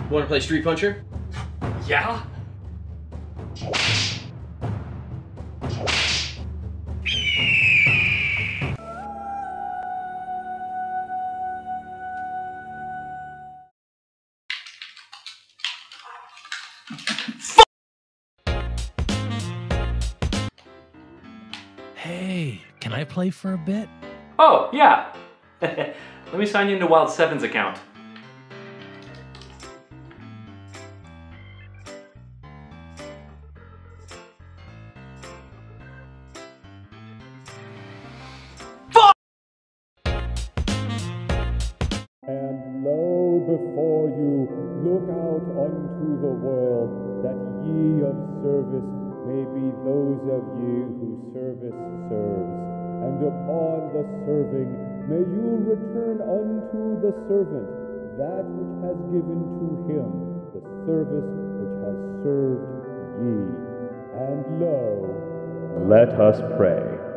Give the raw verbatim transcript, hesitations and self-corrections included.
Want to play Street Puncher? Yeah? Hey, can I play for a bit? Oh, yeah. Let me sign you into TheWildSeven's account. And lo, before you, look out unto the world, that ye of service may be those of ye who service serves. And upon the serving, may you return unto the servant that which has given to him the service which has served ye. And lo, let us pray.